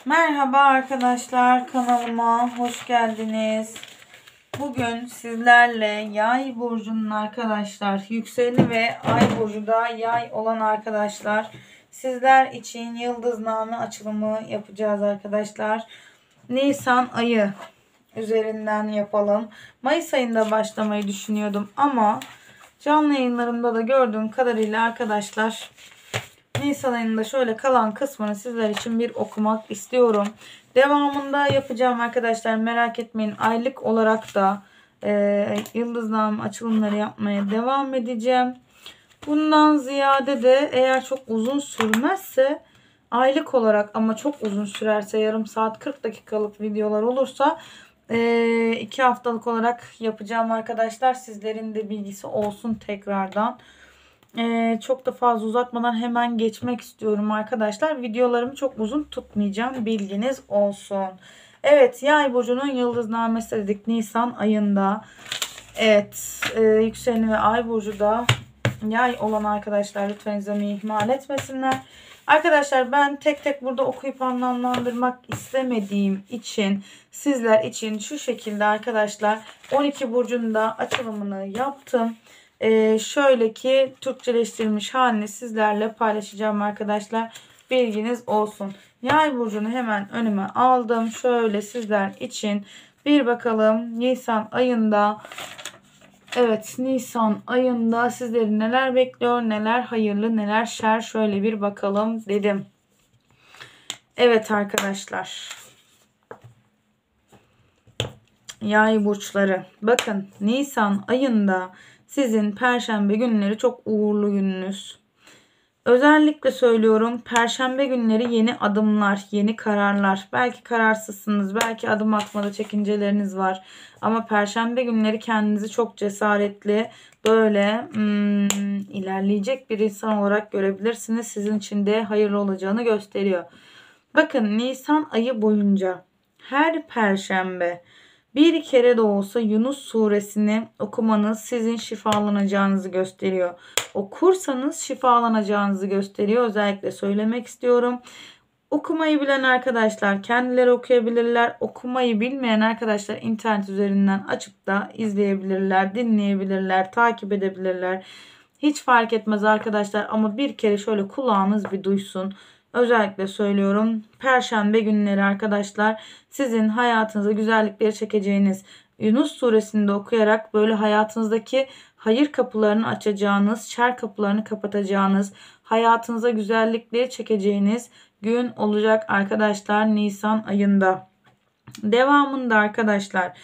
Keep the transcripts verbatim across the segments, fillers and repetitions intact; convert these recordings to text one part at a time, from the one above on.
Merhaba arkadaşlar, kanalıma hoş geldiniz. Bugün sizlerle Yay burcunun arkadaşlar, yükseli ve ay burcu da Yay olan arkadaşlar, sizler için yıldızname açılımı yapacağız arkadaşlar. Nisan ayı üzerinden yapalım. Mayıs ayında başlamayı düşünüyordum ama canlı yayınlarımda da gördüğüm kadarıyla arkadaşlar, Nisan ayında şöyle kalan kısmını sizler için bir okumak istiyorum. Devamında yapacağım arkadaşlar, merak etmeyin. Aylık olarak da e, yıldızname açılımları yapmaya devam edeceğim. Bundan ziyade de eğer çok uzun sürmezse aylık olarak, ama çok uzun sürerse yarım saat kırk dakikalık videolar olursa e, iki haftalık olarak yapacağım arkadaşlar. Sizlerin de bilgisi olsun tekrardan. Ee, çok da fazla uzatmadan hemen geçmek istiyorum arkadaşlar. Videolarımı çok uzun tutmayacağım. Bilginiz olsun. Evet, Yay burcunun yıldıznamesi dedik Nisan ayında. Evet, e, yükseleni ve ay burcu da Yay olan arkadaşlar lütfen izlemeyi ihmal etmesinler. Arkadaşlar, ben tek tek burada okuyup anlamlandırmak istemediğim için sizler için şu şekilde arkadaşlar on iki burcun da açılımını yaptım. Ee, şöyle ki Türkçeleştirilmiş halini sizlerle paylaşacağım arkadaşlar. Bilginiz olsun. Yay burcunu hemen önüme aldım. Şöyle sizler için bir bakalım Nisan ayında. Evet, Nisan ayında sizleri neler bekliyor, neler hayırlı, neler şer, şöyle bir bakalım dedim. Evet arkadaşlar. Yay burçları. Bakın, Nisan ayında sizin perşembe günleri çok uğurlu gününüz. Özellikle söylüyorum, perşembe günleri yeni adımlar, yeni kararlar. Belki kararsızsınız, belki adım atmada çekinceleriniz var. Ama perşembe günleri kendinizi çok cesaretli, böyle hmm, ilerleyecek bir insan olarak görebilirsiniz. Sizin için de hayırlı olacağını gösteriyor. Bakın, Nisan ayı boyunca her perşembe bir kere de olsa Yunus suresini okumanız sizin şifalanacağınızı gösteriyor. Okursanız şifalanacağınızı gösteriyor. Özellikle söylemek istiyorum. Okumayı bilen arkadaşlar kendileri okuyabilirler. Okumayı bilmeyen arkadaşlar internet üzerinden açıp da izleyebilirler, dinleyebilirler, takip edebilirler. Hiç fark etmez arkadaşlar, ama bir kere şöyle kulağınız bir duysun. Özellikle söylüyorum. Perşembe günleri arkadaşlar sizin hayatınıza güzellikleri çekeceğiniz, Yunus suresinde okuyarak böyle hayatınızdaki hayır kapılarını açacağınız, şer kapılarını kapatacağınız, hayatınıza güzellikleri çekeceğiniz gün olacak arkadaşlar Nisan ayında. Devamında arkadaşlar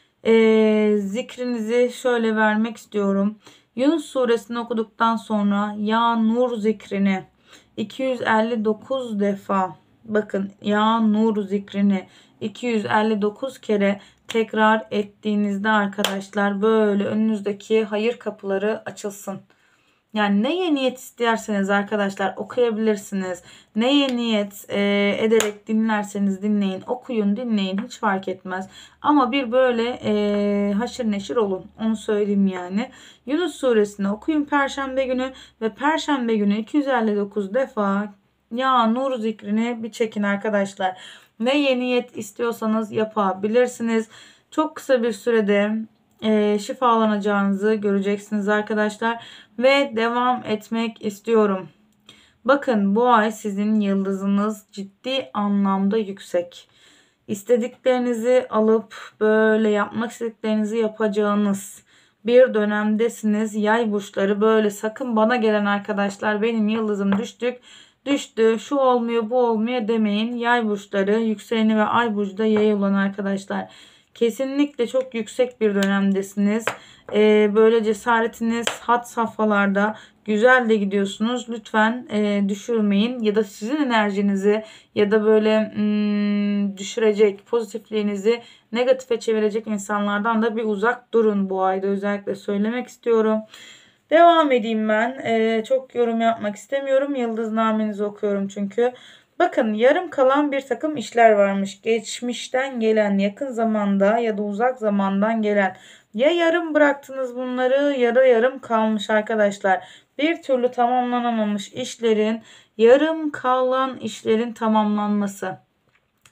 e, zikrinizi şöyle vermek istiyorum. Yunus suresini okuduktan sonra Ya Nur zikrini iki yüz elli dokuz defa, bakın, Ya Nur zikrini iki yüz elli dokuz kere tekrar ettiğinizde arkadaşlar böyle önünüzdeki hayır kapıları açılsın. Yani neye niyet isterseniz arkadaşlar okuyabilirsiniz. Neye niyet e, ederek dinlerseniz dinleyin, okuyun, dinleyin, hiç fark etmez. Ama bir böyle e, haşır neşir olun. Onu söyleyeyim yani. Yunus suresini okuyun perşembe günü ve perşembe günü iki yüz elli dokuz defa Ya Nur zikrini bir çekin arkadaşlar. Neye niyet istiyorsanız yapabilirsiniz. Çok kısa bir sürede e, şifalanacağınızı göreceksiniz arkadaşlar. Ve devam etmek istiyorum. Bakın, bu ay sizin yıldızınız ciddi anlamda yüksek. İstediklerinizi alıp böyle yapmak istediklerinizi yapacağınız bir dönemdesiniz. Yay burçları, böyle sakın bana gelen arkadaşlar benim yıldızım düştük, düştü, şu olmuyor, bu olmuyor demeyin. Yay burçları, yükseleni ve ay burcu da yay olan arkadaşlar, kesinlikle çok yüksek bir dönemdesiniz. Ee, böyle cesaretiniz had safhalarda, güzel de gidiyorsunuz. Lütfen e, düşürmeyin, ya da sizin enerjinizi ya da böyle hmm, düşürecek, pozitifliğinizi negatife çevirecek insanlardan da bir uzak durun bu ayda, özellikle söylemek istiyorum. Devam edeyim ben. Ee, çok yorum yapmak istemiyorum. Yıldıznamenizi okuyorum çünkü. Bakın, yarım kalan bir takım işler varmış. Geçmişten gelen, yakın zamanda ya da uzak zamandan gelen. Ya yarım bıraktınız bunları ya da yarım kalmış arkadaşlar. Bir türlü tamamlanamamış işlerin, yarım kalan işlerin tamamlanması.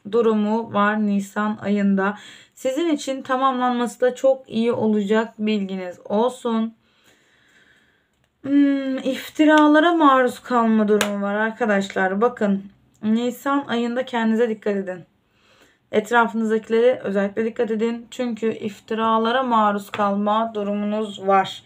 durumu var Nisan ayında. Sizin için tamamlanması da çok iyi olacak, bilginiz olsun. Hmm, iftiralara maruz kalma durumu var arkadaşlar. Bakın, Nisan ayında kendinize dikkat edin. Etrafınızdakilere özellikle dikkat edin. Çünkü iftiralara maruz kalma durumunuz var.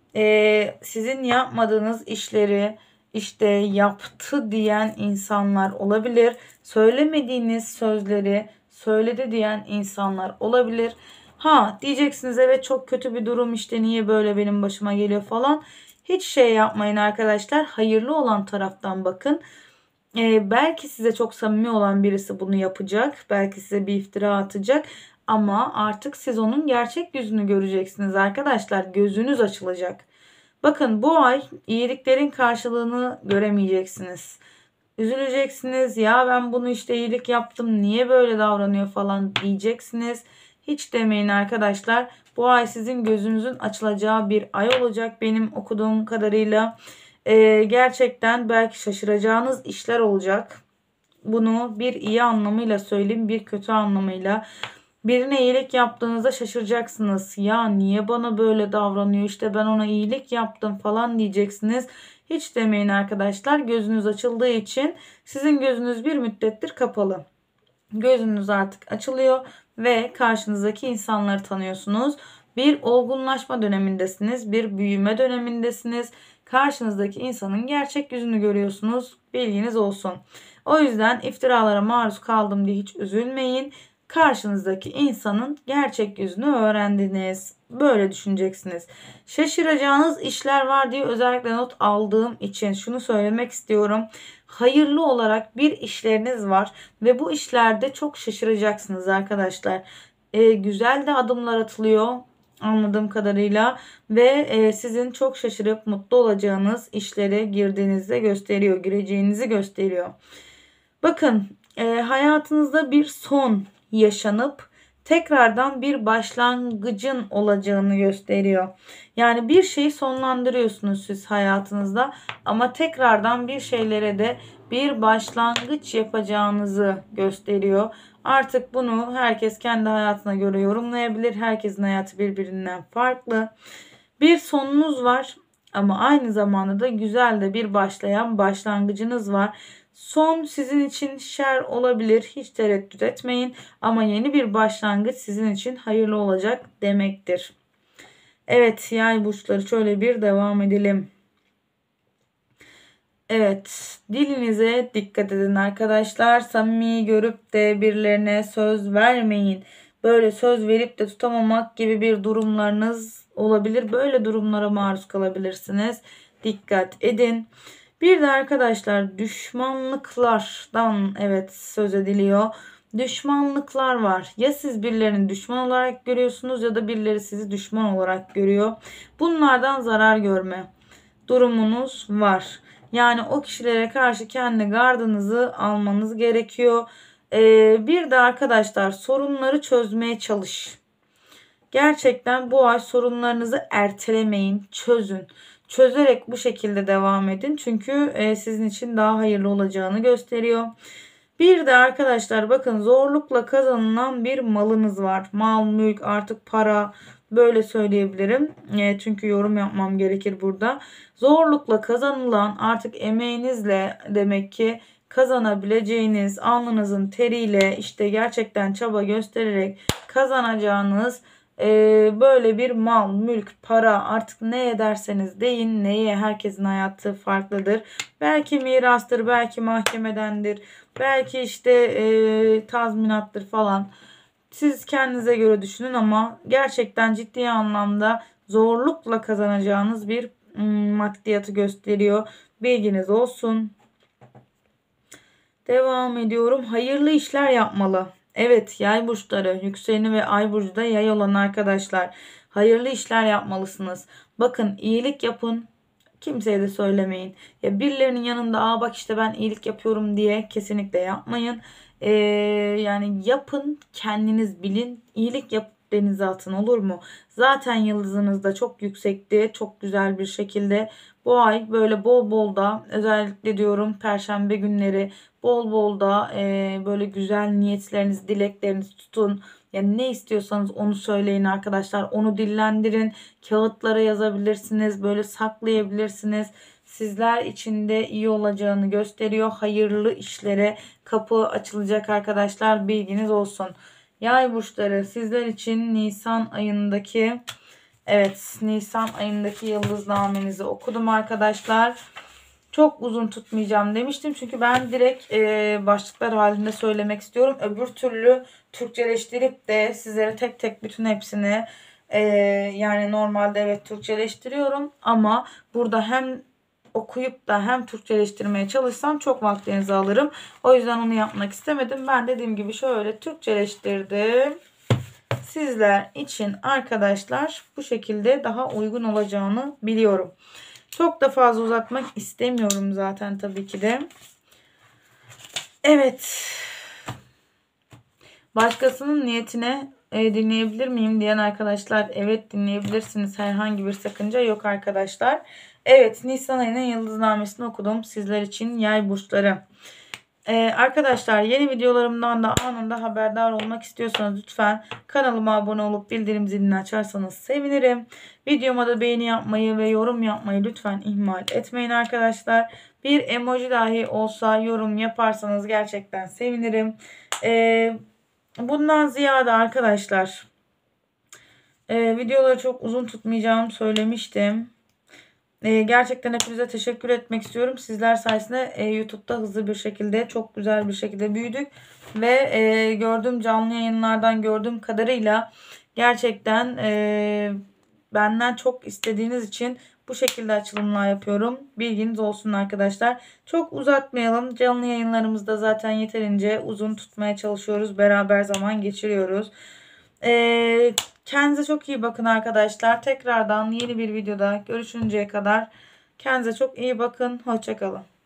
Ee, sizin yapmadığınız işleri işte yaptı diyen insanlar olabilir. Söylemediğiniz sözleri söyledi diyen insanlar olabilir. Ha, diyeceksiniz evet çok kötü bir durum, işte niye böyle benim başıma geliyor falan. Hiç şey yapmayın arkadaşlar. Hayırlı olan taraftan bakın. Ee, belki size çok samimi olan birisi bunu yapacak. Belki size bir iftira atacak. Ama artık siz onun gerçek yüzünü göreceksiniz arkadaşlar. Gözünüz açılacak. Bakın, bu ay iyiliklerin karşılığını göremeyeceksiniz. Üzüleceksiniz. Ya ben bunu işte iyilik yaptım, niye böyle davranıyor falan diyeceksiniz. Hiç demeyin arkadaşlar. Bu ay sizin gözünüzün açılacağı bir ay olacak benim okuduğum kadarıyla. Ee, gerçekten belki şaşıracağınız işler olacak. Bunu bir iyi anlamıyla söyleyeyim, bir kötü anlamıyla. Birine iyilik yaptığınızda şaşıracaksınız. Ya niye bana böyle davranıyor? İşte ben ona iyilik yaptım falan diyeceksiniz. Hiç demeyin arkadaşlar. Gözünüz açıldığı için sizin gözünüz bir müddettir kapalı. Gözünüz artık açılıyor ve karşınızdaki insanları tanıyorsunuz. Bir olgunlaşma dönemindesiniz, bir büyüme dönemindesiniz. Karşınızdaki insanın gerçek yüzünü görüyorsunuz. Bilginiz olsun. O yüzden iftiralara maruz kaldım diye hiç üzülmeyin. Karşınızdaki insanın gerçek yüzünü öğrendiniz. Böyle düşüneceksiniz. Şaşıracağınız işler var diye özellikle not aldığım için şunu söylemek istiyorum. Hayırlı olarak bir işleriniz var ve bu işlerde çok şaşıracaksınız arkadaşlar. Ee, güzel de adımlar atılıyor anladığım kadarıyla ve e, sizin çok şaşırıp mutlu olacağınız işlere girdiğinizde gösteriyor, gireceğinizi gösteriyor. Bakın, e, hayatınızda bir son yaşanıp tekrardan bir başlangıcın olacağını gösteriyor. Yani bir şeyi sonlandırıyorsunuz siz hayatınızda ama tekrardan bir şeylere de bir başlangıç yapacağınızı gösteriyor. Artık bunu herkes kendi hayatına göre yorumlayabilir. Herkesin hayatı birbirinden farklı. Bir sonunuz var ama aynı zamanda da güzel de bir başlayan başlangıcınız var. Son sizin için şer olabilir. Hiç tereddüt etmeyin. Ama yeni bir başlangıç sizin için hayırlı olacak demektir. Evet, yay burçları şöyle bir devam edelim. Evet, dilinize dikkat edin arkadaşlar. Samimi görüp de birilerine söz vermeyin. Böyle söz verip de tutamamak gibi bir durumlarınız olabilir. Böyle durumlara maruz kalabilirsiniz. Dikkat edin. Bir de arkadaşlar düşmanlıklardan evet söz ediliyor. Düşmanlıklar var. Ya siz birilerini düşman olarak görüyorsunuz ya da birileri sizi düşman olarak görüyor. Bunlardan zarar görme durumunuz var. Yani o kişilere karşı kendi gardınızı almanız gerekiyor. Ee, bir de arkadaşlar sorunları çözmeye çalış. Gerçekten bu ay sorunlarınızı ertelemeyin, çözün. Çözerek bu şekilde devam edin. Çünkü e, sizin için daha hayırlı olacağını gösteriyor. Bir de arkadaşlar bakın, zorlukla kazanılan bir malınız var. Mal, mülk, artık para, böyle söyleyebilirim. E, çünkü yorum yapmam gerekir burada. Zorlukla kazanılan, artık emeğinizle demek ki kazanabileceğiniz, alnınızın teriyle işte gerçekten çaba göstererek kazanacağınız ee, böyle bir mal, mülk, para, artık ne ederseniz deyin, neye, herkesin hayatı farklıdır. Belki mirastır, belki mahkemedendir, belki işte e, tazminattır falan. Siz kendinize göre düşünün ama gerçekten ciddi anlamda zorlukla kazanacağınız bir mm, maddiyatı gösteriyor. Bilginiz olsun. Devam ediyorum. Hayırlı işler yapmalı. Evet, yay burçları, yükseleni ve ay burcu da yay olan arkadaşlar, hayırlı işler yapmalısınız. Bakın, iyilik yapın. Kimseye de söylemeyin. Ya birilerinin yanında aa bak işte ben iyilik yapıyorum diye kesinlikle yapmayın. Ee, yani yapın, kendiniz bilin. İyilik yap denize atın, olur mu? Zaten yıldızınız da çok yüksekti. Çok güzel bir şekilde bu ay böyle bol bol da, özellikle diyorum perşembe günleri bol bol da e, böyle güzel niyetlerinizi, dileklerinizi tutun. Yani ne istiyorsanız onu söyleyin arkadaşlar. Onu dillendirin. Kağıtlara yazabilirsiniz. Böyle saklayabilirsiniz. Sizler için de iyi olacağını gösteriyor. Hayırlı işlere kapı açılacak arkadaşlar. Bilginiz olsun. Yay burçları, sizler için Nisan ayındaki, evet, Nisan ayındaki yıldıznamenizi okudum arkadaşlar. Çok uzun tutmayacağım demiştim. Çünkü ben direkt e, başlıklar halinde söylemek istiyorum. Öbür türlü Türkçeleştirip de sizlere tek tek bütün hepsini e, yani normalde evet Türkçeleştiriyorum. Ama burada hem okuyup da hem Türkçeleştirmeye çalışsam çok vaktinizi alırım. O yüzden onu yapmak istemedim. Ben dediğim gibi şöyle Türkçeleştirdim. Sizler için arkadaşlar bu şekilde daha uygun olacağını biliyorum. Çok da fazla uzatmak istemiyorum zaten tabii ki de. Evet. Başkasının niyetine e, dinleyebilir miyim diyen arkadaşlar, evet dinleyebilirsiniz. Herhangi bir sakınca yok arkadaşlar. Evet, Nisan ayının yıldıznamesini okudum sizler için yay burçları. Ee, arkadaşlar yeni videolarımdan da anında haberdar olmak istiyorsanız lütfen kanalıma abone olup bildirim zilini açarsanız sevinirim. Videoma da beğeni yapmayı ve yorum yapmayı lütfen ihmal etmeyin arkadaşlar. Bir emoji dahi olsa yorum yaparsanız gerçekten sevinirim. Ee, bundan ziyade arkadaşlar e, videoları çok uzun tutmayacağım söylemiştim. Ee, gerçekten hepinize teşekkür etmek istiyorum. Sizler sayesinde e, YouTube'da hızlı bir şekilde, çok güzel bir şekilde büyüdük. Ve e, gördüğüm canlı yayınlardan gördüğüm kadarıyla gerçekten e, benden çok istediğiniz için bu şekilde açılımlar yapıyorum. Bilginiz olsun arkadaşlar. Çok uzatmayalım. Canlı yayınlarımızda zaten yeterince uzun tutmaya çalışıyoruz. Beraber zaman geçiriyoruz. Ee, kendinize çok iyi bakın arkadaşlar. Tekrardan yeni bir videoda görüşünceye kadar kendinize çok iyi bakın. Hoşça kalın.